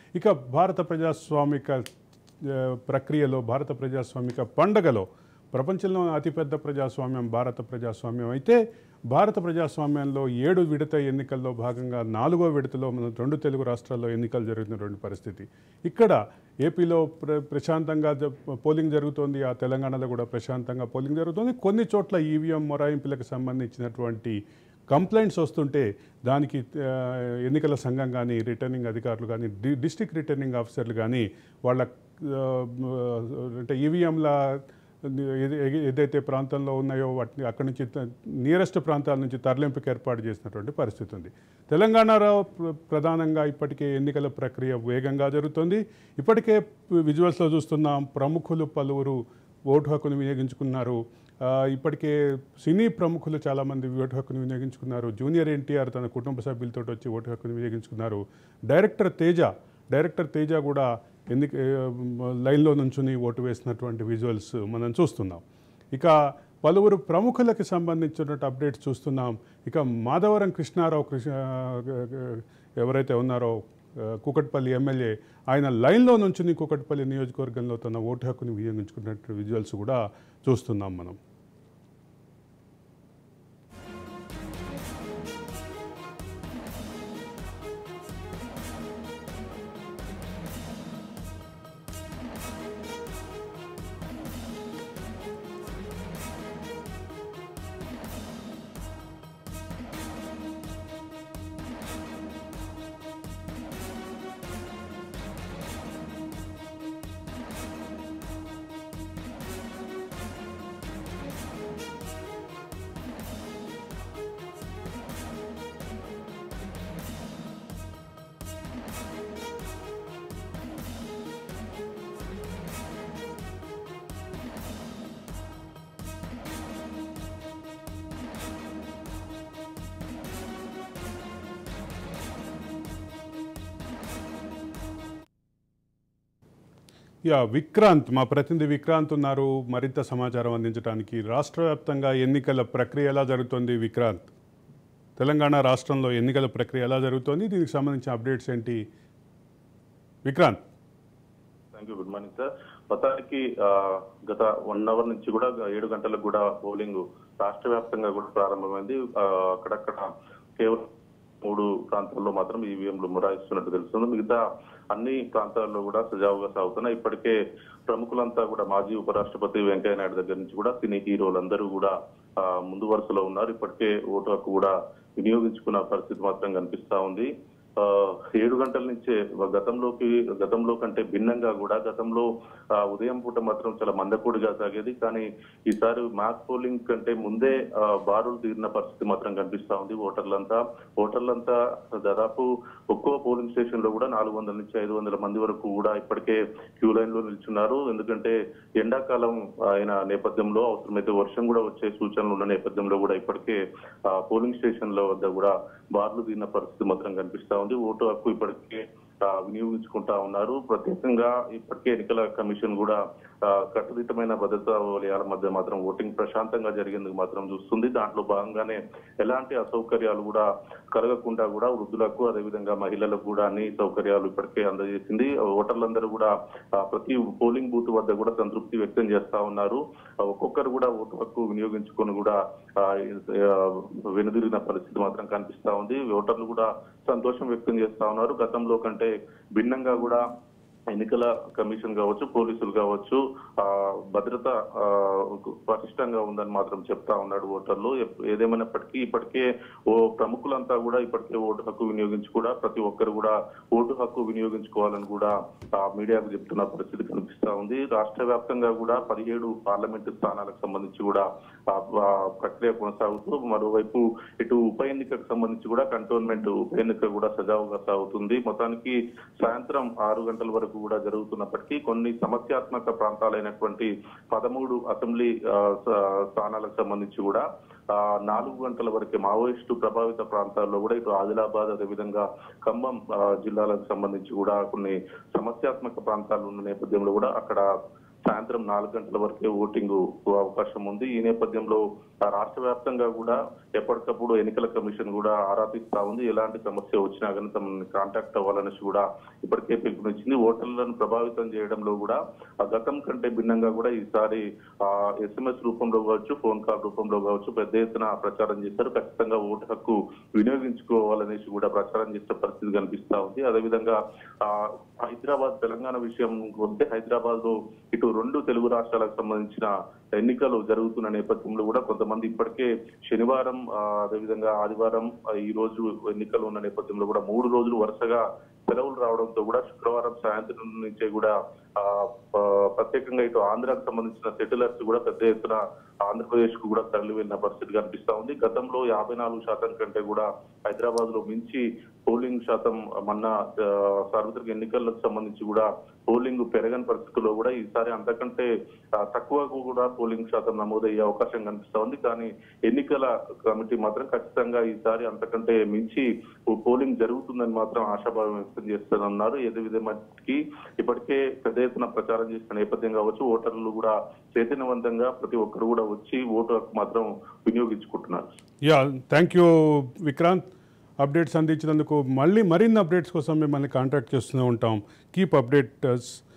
ఇక భారత ప్రజాస్వామిక ప్రక్రియలో, భారత ప్రజాస్వామిక పండగలో ప్రపంచంలో అతిపెద్ద ప్రజాస్వామ్యం భారత ప్రజాస్వామ్యం అయితే, భారత ప్రజాస్వామ్యంలో 7 విడత ఎన్నికల్లో భాగంగా 4వ విడతలో మన 2 తెలుగు రాష్ట్రాల్లో ఎన్నికలు జరుగుతున్నటువంటి పరిస్థితి. ఇక్కడ ఏపీలో ప్రశాంతంగా పోలింగ్ జరుగుతోంది, ఆ తెలంగాణలో కూడా ప్రశాంతంగా పోలింగ్ జరుగుతుంది. కొన్ని చోట్ల ఈవీఎం మొరాయింపులకు సంబంధించినటువంటి కంప్లైంట్స్ వస్తుంటే దానికి ఎన్నికల సంఘం కానీ, రిటర్నింగ్ అధికారులు కానీ, డిస్ట్రిక్ట్ రిటర్నింగ్ ఆఫీసర్లు కానీ వాళ్ళ అంటే ఈవీఎంల ఏదైతే ప్రాంతంలో ఉన్నాయో వాటిని అక్కడి నుంచి నియరెస్ట్ ప్రాంతాల నుంచి తరలింపుకి ఏర్పాటు చేసినటువంటి పరిస్థితి ఉంది. తెలంగాణలో ప్రధానంగా ఇప్పటికే ఎన్నికల ప్రక్రియ వేగంగా జరుగుతుంది. ఇప్పటికే విజువల్స్లో చూస్తున్నాం, ప్రముఖులు పలువురు ఓటు హక్కును వినియోగించుకున్నారు. ఇప్పటికే సినీ ప్రముఖులు చాలామంది ఓటు హక్కును వినియోగించుకున్నారు. జూనియర్ ఎన్టీఆర్ తన కుటుంబ సభ్యులతో వచ్చి ఓటు హక్కును వినియోగించుకున్నారు. డైరెక్టర్ తేజ కూడా లైన్లో నుంచుని ఓటు వేసినటువంటి విజువల్స్ మనం చూస్తున్నాం. ఇక పలువురు ప్రముఖులకు సంబంధించినటువంటి అప్డేట్స్ చూస్తున్నాం. ఇక మాధవరం కృష్ణారావు ఎవరైతే ఉన్నారో కూకట్పల్లి ఎమ్మెల్యే, ఆయన లైన్లో నుంచుని కూకట్పల్లి నియోజకవర్గంలో తన ఓటు హక్కుని వినియోగించుకున్నట్టు విజువల్స్ కూడా చూస్తున్నాం మనం. విక్రాంత్, మా ప్రతినిధి విక్రాంత్ ఉన్నారు మరింత సమాచారం అందించడానికి. రాష్ట్ర వ్యాప్తంగా ఎన్నికల ప్రక్రియ ఎలా జరుగుతుంది విక్రాంత్? తెలంగాణ రాష్ట్రంలో ఎన్నికల ప్రక్రియ ఎలా జరుగుతుంది, దీనికి సంబంధించిన అప్డేట్స్ ఏంటి Vikrant? Thank you, good morning sir. మొత్తానికి గత 1 అవర్ నుంచి కూడా 7 గంటలకు కూడా పోలింగ్ రాష్ట్ర వ్యాప్తంగా కూడా ప్రారంభమైంది. అక్కడక్కడ కేవలం 3 ప్రాంతాల్లో మాత్రం ఈవీఎంలు మొరాయిస్తున్నట్టు తెలుస్తుంది. మిగతా అన్ని ప్రాంతాల్లో కూడా సజావుగా సాగుతున్నాయి. ఇప్పటికే ప్రముఖులంతా కూడా మాజీ ఉపరాష్ట్రపతి వెంకయ్య నాయుడు దగ్గర నుంచి కూడా సినీ హీరోలందరూ కూడా ముందు వరుసలో ఉన్నారు. ఇప్పటికే ఓటు హక్కు కూడా వినియోగించుకున్న పరిస్థితి మాత్రం కనిపిస్తా ఉంది. 7 గంటల నుంచే గతంలో కంటే భిన్నంగా కూడా గతంలో ఉదయం పూట మాత్రం చాలా మందకూడిగా సాగేది. కానీ ఈసారి మాస్ పోలింగ్ కంటే ముందే బారులు తీరిన పరిస్థితి మాత్రం కనిపిస్తా ఉంది. ఓటర్లంతా దాదాపు ఒక్కో పోలింగ్ స్టేషన్ లో కూడా 400 నుంచి 500 మంది వరకు కూడా ఇప్పటికే క్యూ లైన్ లో నిల్చున్నారు. ఎందుకంటే ఎండాకాలం అయిన నేపథ్యంలో, అవసరమైతే వర్షం కూడా వచ్చే సూచనలు ఉన్న నేపథ్యంలో కూడా ఇప్పటికే పోలింగ్ స్టేషన్ల వద్ద కూడా బారులు తీరిన పరిస్థితి మాత్రం కనిపిస్తా ఉంది. ఓటు హక్కు ఇప్పటికే వినియోగించుకుంటా ఉన్నారు. ప్రత్యేకంగా ఇప్పటికే ఎన్నికల కమిషన్ కూడా కట్టుదిట్టమైన భద్రతా వలయాల మధ్య మాత్రం ఓటింగ్ ప్రశాంతంగా జరిగేందుకు మాత్రం చూస్తుంది. దాంట్లో భాగంగానే ఎలాంటి అసౌకర్యాలు కూడా కలగకుండా కూడా వృద్ధులకు, అదేవిధంగా మహిళలకు కూడా అన్ని సౌకర్యాలు ఇప్పటికే అందజేసింది. ఓటర్లందరూ కూడా ప్రతి పోలింగ్ బూత్ వద్ద కూడా సంతృప్తి వ్యక్తం చేస్తా ఉన్నారు. ఒక్కొక్కరు కూడా ఓటు హక్కు వినియోగించుకొని కూడా వెనుదిరిగిన పరిస్థితి మాత్రం కనిపిస్తా ఉంది. ఓటర్లు కూడా సంతోషం వ్యక్తం చేస్తా ఉన్నారు. గతంలో కంటే భిన్నంగా కూడా ఎన్నికల కమిషన్ కావచ్చు, పోలీసులు కావచ్చు, భద్రత పటిష్టంగా ఉందని మాత్రం చెప్తా ఉన్నాడు ఓటర్లు. ఏదేమైనప్పటికీ ఇప్పటికే ప్రముఖులంతా కూడా ఇప్పటికే ఓటు హక్కు వినియోగించి కూడా ప్రతి ఒక్కరు కూడా ఓటు హక్కు వినియోగించుకోవాలని కూడా మీడియాకు చెప్తున్న పరిస్థితి కనిపిస్తా ఉంది. రాష్ట్ర వ్యాప్తంగా కూడా 17 పార్లమెంటు స్థానాలకు సంబంధించి కూడా ప్రక్రియ కొనసాగుతూ, మరోవైపు ఇటు ఉప ఎన్నికకు సంబంధించి కూడా కంటోన్మెంట్ ఉప ఎన్నిక కూడా సజావుగా సాగుతుంది. మొత్తానికి సాయంత్రం 6 గంటల వరకు కూడా జరుగుతున్నప్పటికీ కొన్ని సమస్యాత్మక ప్రాంతాలైనటువంటి 13 అసెంబ్లీ స్థానాలకు సంబంధించి కూడా 4 గంటల వరకే మావోయిస్టు ప్రభావిత ప్రాంతాల్లో కూడా ఇటు ఆదిలాబాద్, అదేవిధంగా ఖమ్మం జిల్లాలకు సంబంధించి కూడా కొన్ని సమస్యాత్మక ప్రాంతాలు ఉన్న నేపథ్యంలో కూడా అక్కడ సాయంత్రం 4 గంటల వరకే ఓటింగ్ అవకాశం ఉంది. ఈ నేపథ్యంలో రాష్ట్ర వ్యాప్తంగా కూడా ఎప్పటికప్పుడు ఎన్నికల కమిషన్ కూడా ఆరా తీస్తా ఉంది. ఎలాంటి సమస్య వచ్చినా కానీ తమని కాంటాక్ట్ అవ్వాలనేసి కూడా ఇప్పటికే పిలుపునిచ్చింది. ఓటర్లను ప్రభావితం చేయడంలో కూడా గతం కంటే భిన్నంగా కూడా ఈసారి SMS రూపంలో కావచ్చు, ఫోన్ కాల్ రూపంలో కావచ్చు పెద్ద ఎత్తున ప్రచారం చేశారు. ఖచ్చితంగా ఓటు హక్కు వినియోగించుకోవాలనేసి కూడా ప్రచారం చేసే పరిస్థితి కనిపిస్తా ఉంది. అదేవిధంగా హైదరాబాద్ తెలంగాణ విషయం వస్తే హైదరాబాద్ లో ఇటు 2 తెలుగు రాష్ట్రాలకు సంబంధించిన ఎన్నికలు జరుగుతున్న నేపథ్యంలో కూడా కొంతమంది ఇప్పటికే శనివారం అదేవిధంగా ఆదివారం ఈ రోజు ఎన్నికలు ఉన్న నేపథ్యంలో కూడా 3 రోజులు వరుసగా సెలవులు రావడంతో కూడా శుక్రవారం సాయంత్రం నుంచే కూడా ప్రత్యేకంగా ఇటు ఆంధ్రాకు సంబంధించిన సెటిలర్స్ కూడా పెద్ద ఎత్తున ఆంధ్రప్రదేశ్ కు కూడా తరలి వెళ్ళిన పరిస్థితి కనిపిస్తా ఉంది. గతంలో 54% కంటే కూడా హైదరాబాద్ లో మించి పోలింగ్ శాతం మొన్న సార్వత్రిక ఎన్నికలకు సంబంధించి కూడా పోలింగ్ పెరగని పరిస్థితుల్లో కూడా ఈసారి అంతకంటే తక్కువ కూడా పోలింగ్ శాతం నమోదయ్యే అవకాశం కనిపిస్తా ఉంది. కానీ ఎన్నికల కమిటీ మాత్రం ఖచ్చితంగా ఈసారి అంతకంటే మించి పోలింగ్ జరుగుతుందని మాత్రం ఆశాభావం వ్యక్తం చేస్తున్నారు. ఏదే విధమైనకి ఇప్పటికే పెద్ద ఎత్తున ప్రచారం చేసిన నేపథ్యం కావచ్చు, ఓటర్లు కూడా చైతన్యవంతంగా ప్రతి ఒక్కరు కూడా వచ్చి ఓటు హక్కు మాత్రం వినియోగించుకుంటున్నారు. Thank you Vikrant. అప్డేట్స్ అందించినందుకు. మరిన్ని అప్డేట్స్ కోసం మిమ్మల్ని కాంటాక్ట్ చేస్తూనే ఉంటాం. కీప్ అప్డేటర్స్.